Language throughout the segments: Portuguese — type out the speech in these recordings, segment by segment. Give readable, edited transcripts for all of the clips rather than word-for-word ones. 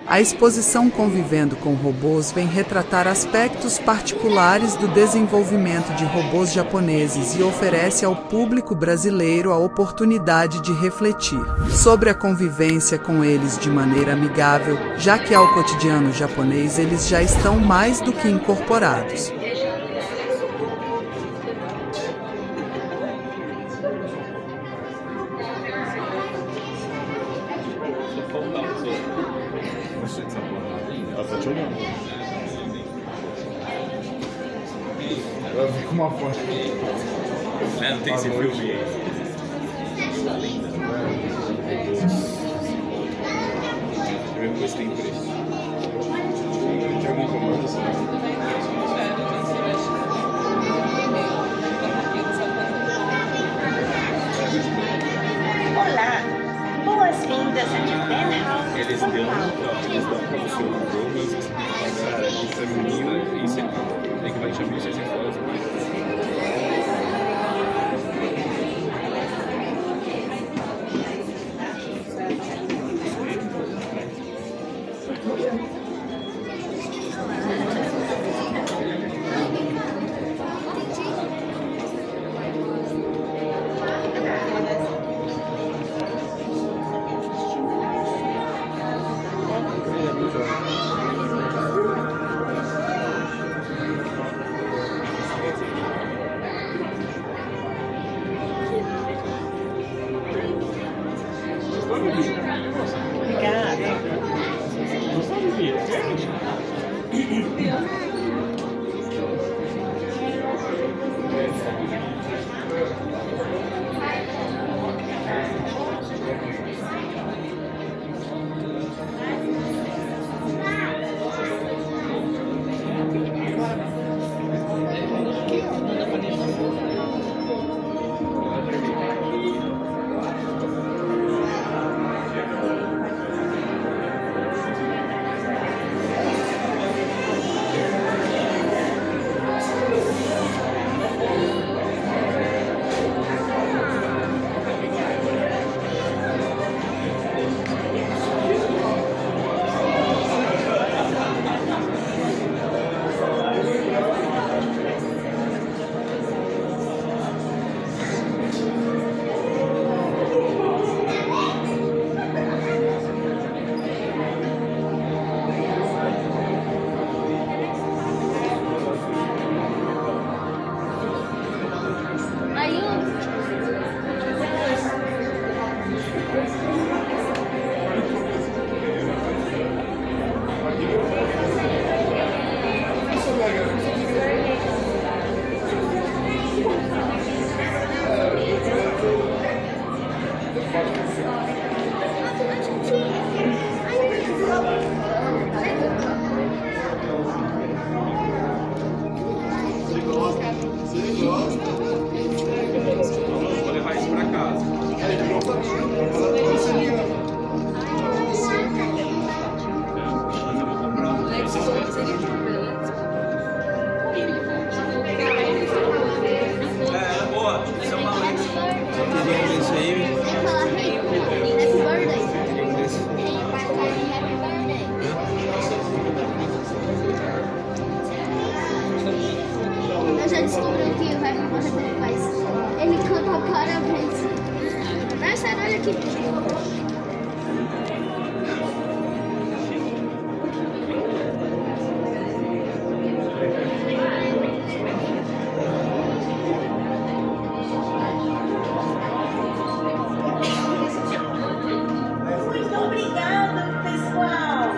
A exposição Convivendo com Robôs vem retratar aspectos particulares do desenvolvimento de robôs japoneses e oferece ao público brasileiro a oportunidade de refletir sobre a convivência com eles de maneira amigável, já que ao cotidiano japonês eles já estão mais do que incorporados. Eu vi com uma foto. Não tem esse filme aí. Deixa eu ver se tem preço. Tem algum comando assim? Olá, boas-vindas a Japan House. Eles dão pra você o robô, mas você tem que pagar isso é mínimo e você tem que vai te abrir 600 dólares. Vou levar isso pra casa. Boa, isso é uma lente. Isso aí. Eu já descobri o que vai fazer quando ele faz. Ele canta parabéns. Nossa, olha aqui. Muito obrigada, pessoal.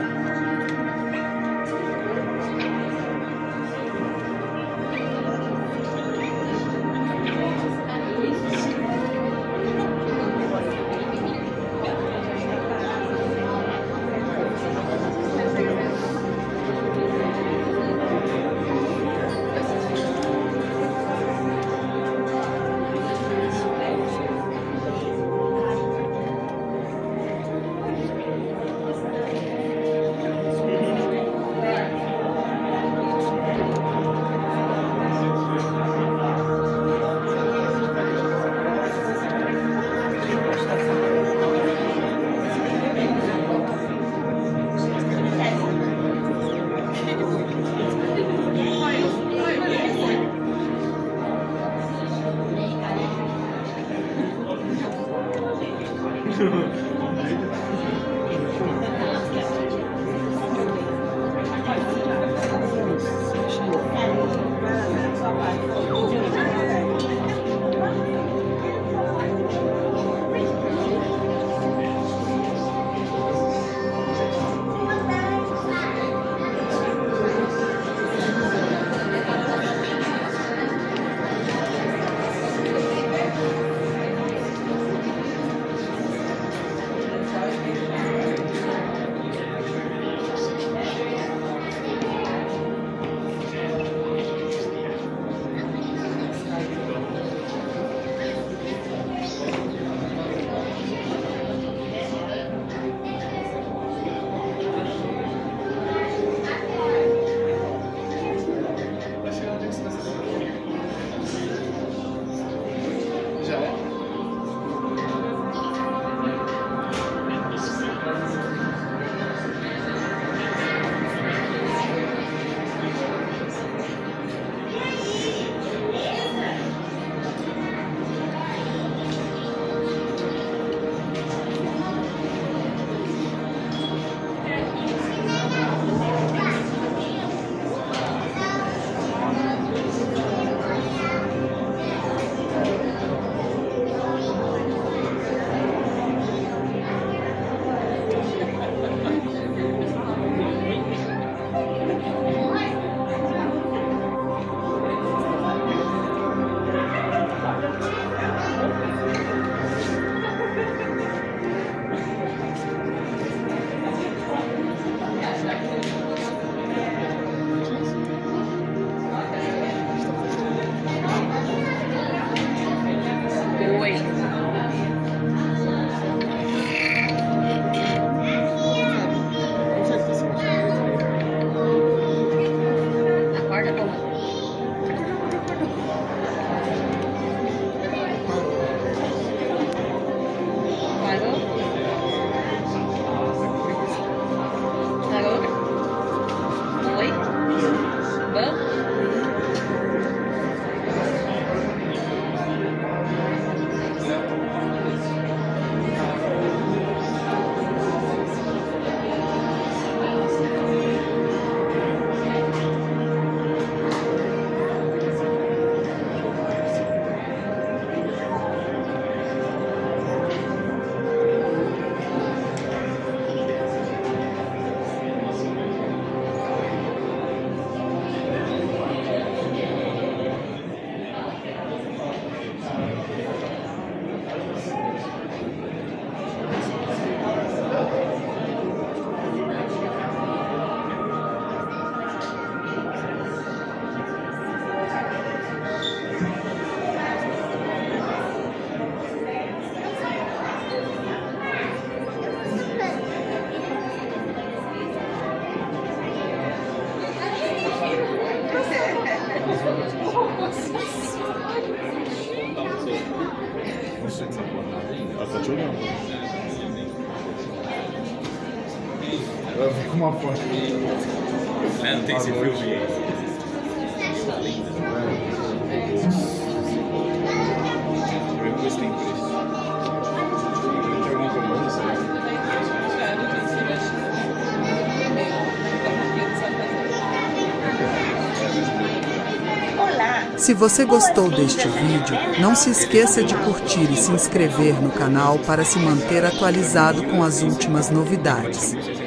assistiu essa porra ainda? Ela tá te olhando. Ela vem com uma foto. É, não tem esse filme aí. Eu gostei por isso. Tem alguma coisa assim? Olá. Se você gostou deste vídeo, não se esqueça de curtir e se inscrever no canal para se manter atualizado com as últimas novidades.